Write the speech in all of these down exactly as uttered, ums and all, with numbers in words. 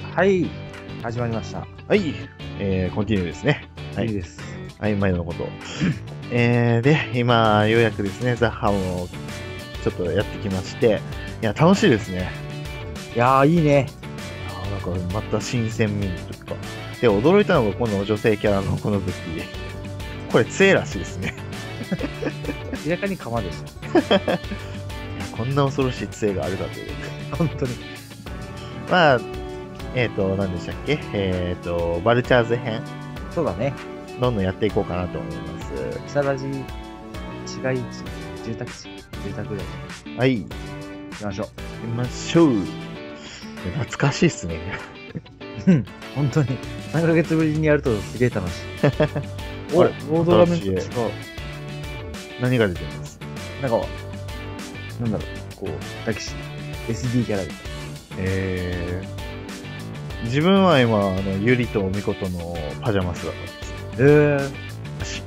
はい、始まりました。 はい、えー、コンティニューですね。はい。 いいです。 はい、毎度のこと。えー、で、今、ようやくですね、ザッハムをちょっとやってきまして、いや、楽しいですね。 いやー、いいね。 あーなんか、また新鮮味というか。で、驚いたのが、この女性キャラのこの武器。これ、杖らしいですね。 明らかに釜でしいやこんな恐ろしい杖があるかという。 ょ。本当に。 まあ、えっ、ー、と、何でしたっけえっ、ー、と、バルチャーズ編。 そうだね。 どんどんやっていこうかなと思います。 木更津市街地、住宅地、住宅街。 はい。 行きましょう。 行きましょう。懐かしいっすね。 うん、本当に。さんかげつぶりにやるとすげえ楽しい。お、ロードラメンと違う。 何が出てますなんか、なんだろう、こう、抱きし、エスディー キャラで。 えー、自分は今、あの、ゆりとみことのパジャマ姿です。 えー。 し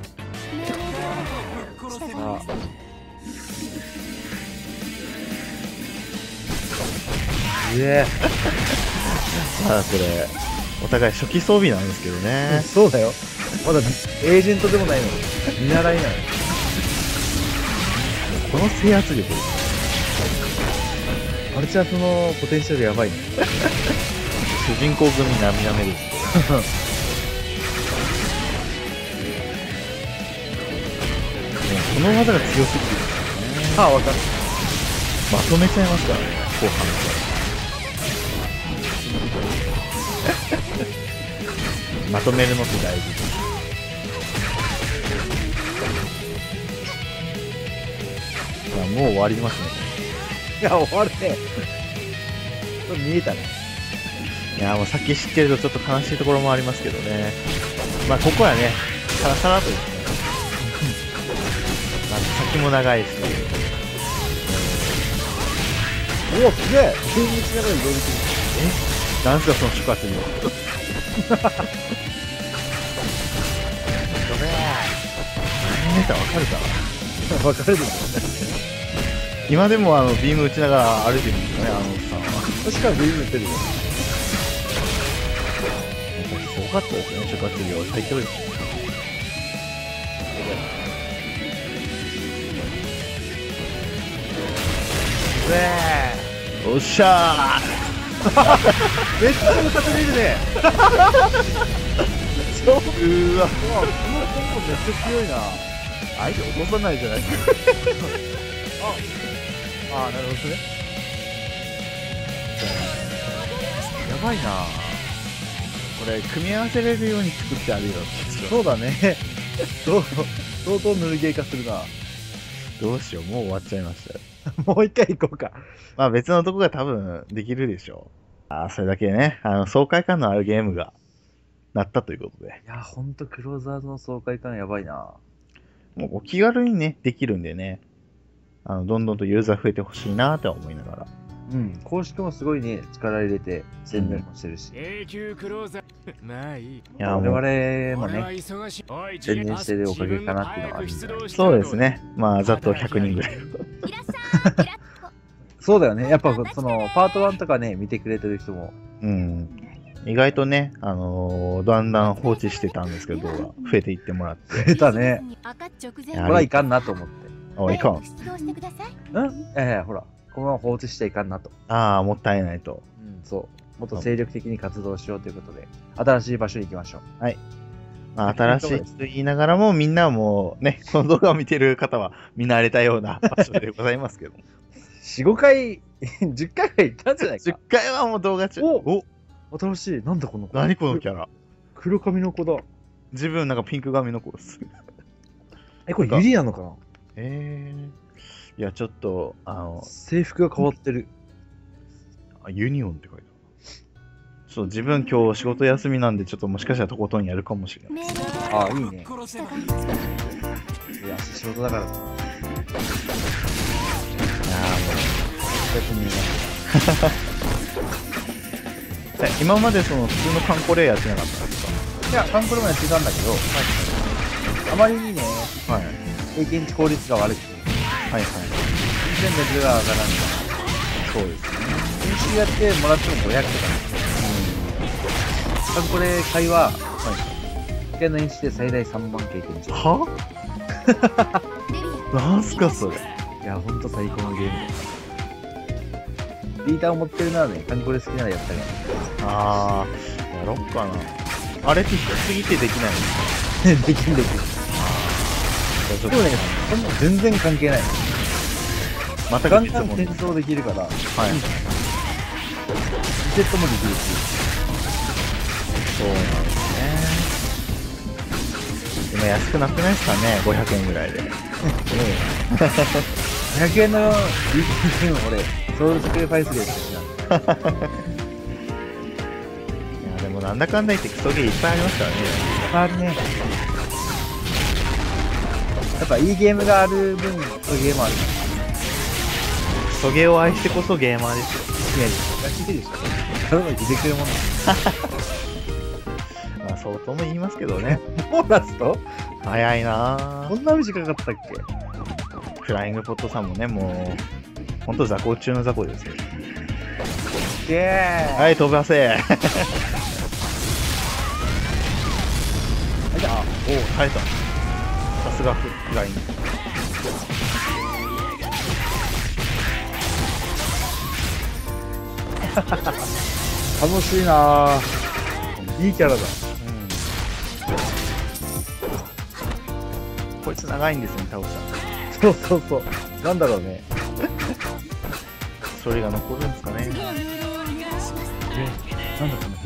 さあ。ええさあ、これ、お互い初期装備なんですけどね。 そうだよ。まだエージェントでもないのに。見習いなの。 この制圧力。 マルチャーズのポテンシャルやばいね。 主人公組なみなめです。この技が強すぎる、ね。 ああ、わかる。 まとめちゃいますからね、後半まとめるのって大事です。もう終わりますね。 いや、終わるね。ちょっと見えたね。 いや、もう先知ってるとちょっと悲しいところもありますけどね。まあ、ここはね、さらさらとですね。まあ、先も長いし。 おお、すげえ全然違うよ、動物。 えなんすか、その触発量。ごめん。何ネタわかるかなわかるでしょ。 今でもあの、ビーム打ちながら歩いてるんですよね、あのおっさんは。 確かにビーム打ってるよ。 すごかったですね、触発量。最強です。 うえおっしゃーめっちゃ勝てれるね。 ーうーわ。 このコンボめっちゃ強いな。 相手落とさないじゃないですか。 ああ、なるほどね。やばいな。 これ、組み合わせれるように作ってあるよ。 そうだね。どう相当ぬるゲー化するな。 どうしよう、もう終わっちゃいましたよ。 もう一回行こうか。 まあ別のとこが多分できるでしょう。ああ、それだけね、あの、爽快感のあるゲームがなったということで。 いや、ほんとクローザーの爽快感やばいな。 もうお気軽にね、できるんでね。あの、どんどんとユーザー増えてほしいなとは思いながら。 うん、公式もすごいね、力入れて宣伝もしてるし。 永久クローザー。まあいい。 いや、 我もう、 々もね、宣伝してるおかげかなっていうのはあるんじゃないですか。 そうですね。まあ、ざっとひゃくにんぐらい。 そうだよね。やっぱその、パートワンとかね、見てくれてる人も。 うん。意外とね、あのー、だんだん放置してたんですけど、動画増えていってもらって。 出たね。 いやほら、いかんなと思って。 あ、いかん。 うんええほら、このまま放置しちゃいかんなと。 ああ、もったいないと。 うん、そう。もっと精力的に活動しようということで、新しい場所に行きましょう。 はい。まあ、新しいと言いながらも、みんなはもうね、この動画を見てる方は見慣れたような場所でございますけど。 よん、ごかい、じゅっかいは行ったんじゃないか。 じゅっかいはもう動画中。 お新しい。なんだこの子。 何このキャラ。 黒髪の子だ。 自分なんかピンク髪の子です。 え、これユリなのかな。 えー。いや、ちょっと、あの、 制服が変わってる。 あユニオンって書いてある。そう、自分今日仕事休みなんで、ちょっともしかしたらとことんやるかもしれない。 ああ、いいね。いや、仕事だから。いやーもう、別にえ今までその普通のカンコレやってなかったんですか？ いや、カンコレもやってたんだけど、はい、あまりにね、 はい。 経験値効率が悪くて、 はいはい。 全然レベルが上がらない。 そうですね。 練習やってもらってもごひゃくとかね。 これ会は、一回の演習で最大さんまん経験した。 はなんすかそれ。 いや、ほんと最高のゲームだ。リーダーを持ってるならね、カンコレ好きならやったら。 あー、やろっかな。あれって低すぎてできないの？ できんできん。 じゃあちょっとでもね、そんな全然関係ない。 またガン別物。 ガン戦争できるから、リはい。 セットもできるし。 そうなんですね。今安くなってないですかね、ごひゃくえんぐらいで。 ひゃくえんの ビーピーエム 俺、ソウルスクエアファイスでやったしな。 いや、でもなんだかんだ言ってクソゲーいっぱいありますからね。 あるね。やっぱいいゲームがある分、そういうゲームある。 クソゲーを愛してこそゲーマーですよ。 いやいや、聞いてるでしょ。ただの出てくるもの。 まあ、そうとも言いますけどね。 もうラスト早いなぁ。 こんな短かったっけ？ フライングポットさんもね、もう、ほんと雑魚中の雑魚ですよ。 イェーイ。 はい、飛ばせ。 あ、じゃあ、 おお、耐えた。さすがフライング。 楽しいなぁ。いいキャラだ。 うん。こいつ長いんですね、倒した。 そうそうそう。なんだろうね。 それが残るんですかね。 え、なんだこのフ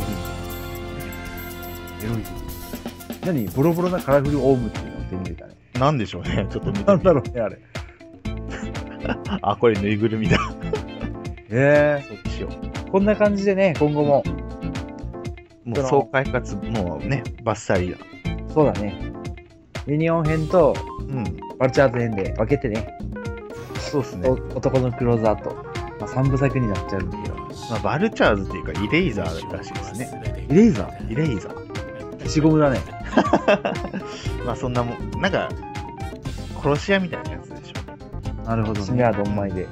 リー。エロい。何ボロボロなカラフルオウムっていうのを手に入れたね。 なんでしょうね、ちょっと見てなんみだろうね、あれ。 あ、これぬいぐるみだ。 えそっちよ。 ー、こんな感じでね、今後も。 もう爽快かつ、もうね、バッサリだ。 そうだね。ユニオン編とうん。 バルチャーズ編で分けてね。 そうっすね。 お男のクローザーと。まあ、三部作になっちゃうんだけど。 まあ、バルチャーズっていうか、イレイザーらしいですね。 イレイザーイレイザー。 消しゴムだね。 まあ、そんなもん、なんか、殺し屋みたいなやつでしょ。 なるほど、ね。シニアドンマイで。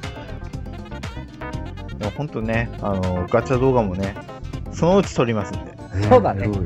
でもほんとね、あの、ガチャ動画もね、そのうち撮りますんで。 そうだね。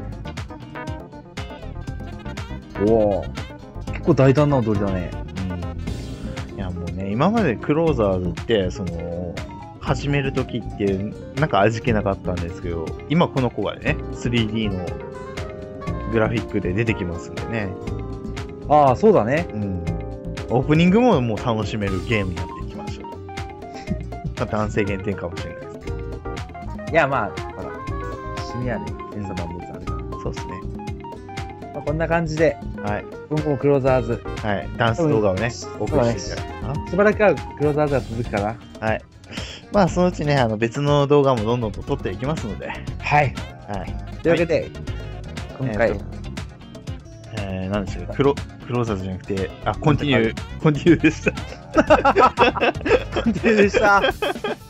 おお。結構大胆な踊りだね。 うん。いやもうね、今までクローザーズって、その、始めるときって、なんか味気なかったんですけど、今この子がね、スリーディー のグラフィックで出てきますんでね。 ああ、そうだね。 うん。オープニングももう楽しめるゲームになってきました。まあ男性限定かもしれないですけど。 いや、まあ、ほら、シニアで検査万物あるから。 そうですね。 まあ、こんな感じで、 はい。 今後もクローザーズ。 はい。ダンス動画をね、お送りしていただきしばらくはクローザーズが続くかな。 はい。まあ、そのうちね、あの別の動画もどんどんと撮っていきますので。 はい。 はい。 というわけで、今回、 えーとえー、なんでしょう、クロ、クローザーズじゃなくて、あ、コンティニュー、コンティニューでした。 コンティニューでした。